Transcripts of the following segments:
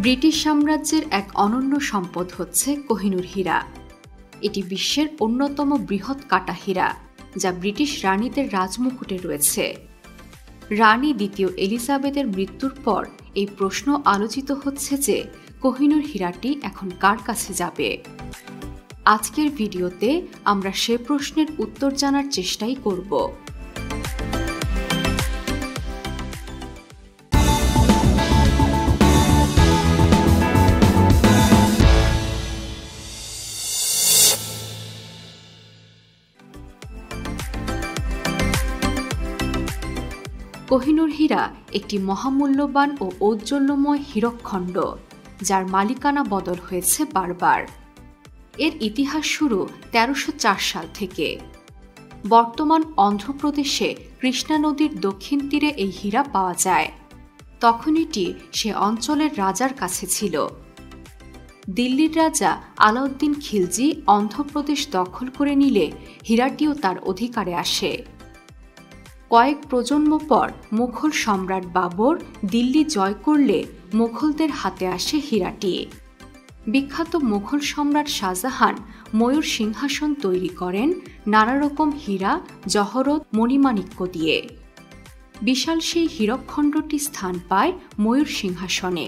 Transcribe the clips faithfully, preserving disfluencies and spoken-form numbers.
British সাম্রাজ্যের এক অনন্য সম্পদ হচ্ছে কোহিনুর হীরা। এটি বিশ্বের অন্যতম বৃহৎ কাটা হীরা, যা ব্রিটিশ রানীদের রাজমুকুটে রয়েছে। রানী দ্বিতীয় এলিজাবেথের মৃত্যুর পর এই প্রশ্ন আলোচিত হচ্ছে যে কোহিনুর হীরাটি এখন কার কাছে যাবে। আজকের ভিডিওতে আমরা সে প্রশ্নের উত্তর জানার চেষ্টাই করব। কোহিনুর হীরা একটি মহামূল্যবান ও ঔজ্জ্বল্যময় হীরকখণ্ড, যার মালিকানা বদল হয়েছে বারবার। এর ইতিহাস শুরু তেরোশো চার সাল থেকে। বর্তমান অন্ধ্রপ্রদেশে কৃষ্ণা নদীর দক্ষিণ তীরে এই হীরা পাওয়া যায়। তখন এটি সে অঞ্চলের রাজার কাছে ছিল। দিল্লির রাজা আলাউদ্দিন খিলজি অন্ধ্রপ্রদেশ দখল করে নিলে হীরাটিও তার অধিকারে আসে। কয়েক প্রজন্ম পর মুঘল সম্রাট বাবর দিল্লি জয় করলে মুঘলদের হাতে আসে হীরাটি। বিখ্যাত মুঘল সম্রাট শাহজাহান ময়ূর সিংহাসন তৈরি করেন নানা রকম হীরা, জহরত, মণিমাণিক্য দিয়ে। বিশাল সেই হীরকখণ্ডটি স্থান পায় ময়ূর সিংহাসনে।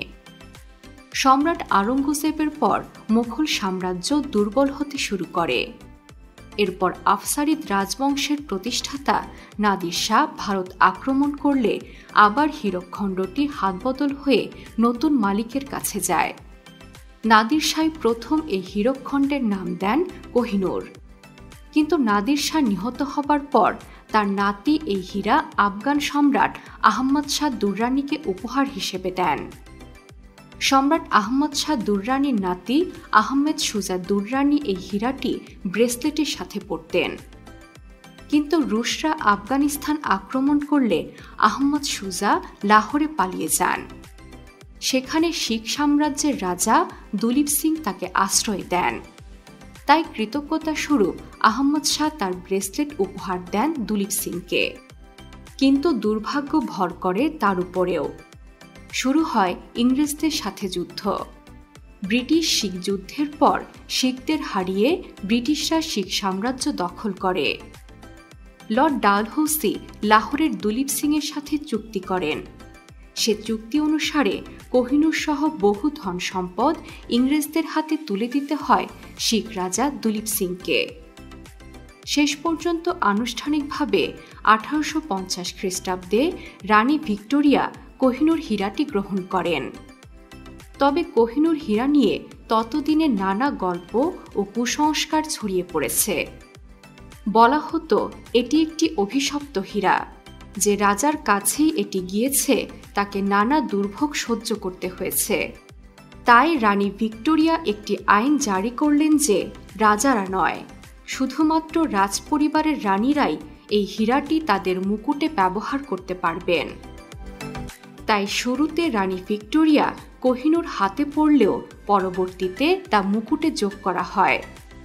সম্রাট আওরঙ্গজেবের পর মুঘল সাম্রাজ্য দুর্বল হতে শুরু করে। এরপর আফসারিদ রাজবংশের প্রতিষ্ঠাতা নাদির শাহ ভারত আক্রমণ করলে আবার হীরকখণ্ডটি হাতবদল হয়ে নতুন মালিকের কাছে যায়। নাদির শাহ প্রথম এই হীরকখণ্ডের নাম দেন কোহিনুর। কিন্তু নাদির শাহ নিহত হবার পর তার নাতি এই হীরা আফগান সম্রাট আহমদ শাহ দুররানিকে উপহার হিসেবে দেন। সম্রাট আহমদ শাহ দুররানির নাতি আহমেদ সুজা দুররানি এই হীরাটি ব্রেসলেটের সাথে পরতেন। কিন্তু রুশরা আফগানিস্তান আক্রমণ করলে আহমদ সুজা লাহোরে পালিয়ে যান। সেখানে শিখ সাম্রাজ্যের রাজা দুলীপ সিং তাকে আশ্রয় দেন। তাই কৃতজ্ঞতা স্বরূপ আহমদ শাহ তার ব্রেসলেট উপহার দেন দুলীপ সিংকে। কিন্তু দুর্ভাগ্য ভর করে তার উপরেও। শুরু হয় ইংরেজদের সাথে যুদ্ধ। ব্রিটিশ শিখ যুদ্ধের পর শিখদের হারিয়ে ব্রিটিশরা শিখ সাম্রাজ্য দখল করে। লর্ড ডালহৌসি লাহোরের দুলীপ সিংয়ের সাথে চুক্তি করেন। সে চুক্তি অনুসারে কোহিনুর সহ বহু ধন সম্পদ ইংরেজদের হাতে তুলে দিতে হয় শিখ রাজা দুলীপ সিংকে। শেষ পর্যন্ত আনুষ্ঠানিকভাবে আঠারোশো পঞ্চাশ খ্রিস্টাব্দে রানী ভিক্টোরিয়া কোহিনুর হীরাটি গ্রহণ করেন। তবে কোহিনুর হীরা নিয়ে ততদিনে নানা গল্প ও কুসংস্কার ছড়িয়ে পড়েছে। বলা হতো এটি একটি অভিশপ্ত হীরা, যে রাজার কাছেই এটি গিয়েছে তাকে নানা দুর্ভোগ সহ্য করতে হয়েছে। তাই রানী ভিক্টোরিয়া একটি আইন জারি করলেন যে রাজারা নয়, শুধুমাত্র রাজপরিবারের রানীরাই এই হীরাটি তাদের মুকুটে ব্যবহার করতে পারবেন। তাই শুরুতে রানী ভিক্টোরিয়া কোহিনুর হাতে পড়লেও পরবর্তীতে তা মুকুটে যোগ করা হয়।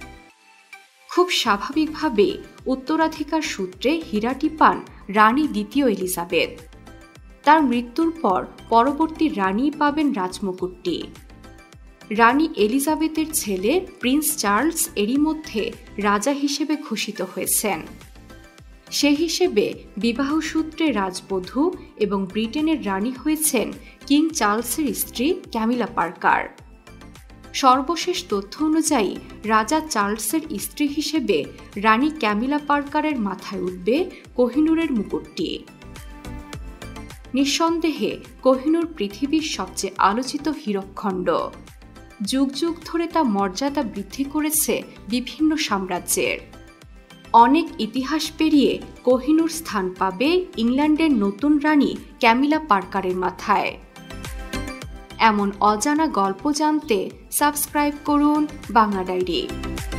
খুব স্বাভাবিকভাবে উত্তরাধিকার সূত্রে হীরাটি পান রানী দ্বিতীয় এলিজাবেথ। তার মৃত্যুর পর পরবর্তী রানী পাবেন রাজমুকুটটি। রানী এলিজাবেথের ছেলে প্রিন্স চার্লস এরই মধ্যে রাজা হিসেবে ঘোষিত হয়েছেন। সে হিসেবে বিবাহসূত্রে রাজবধূ এবং ব্রিটেনের রানী হয়েছেন কিং চার্লসের স্ত্রী ক্যামিলা পার্কার। সর্বশেষ তথ্য অনুযায়ী রাজা চার্লসের স্ত্রী হিসেবে রানী ক্যামিলা পার্কারের মাথায় উঠবে কোহিনুরের মুকুটটি। নিঃসন্দেহে কোহিনুর পৃথিবীর সবচেয়ে আলোচিত হীরকখণ্ড। যুগ যুগ ধরে তা মর্যাদা বৃদ্ধি করেছে বিভিন্ন সাম্রাজ্যের। অনেক ইতিহাস পেরিয়ে কোহিনুর স্থান পাবে ইংল্যান্ডের নতুন রানী ক্যামিলা পার্কারের মাথায়। এমন অজানা গল্প জানতে সাবস্ক্রাইব করুন বাংলা ডায়েরি।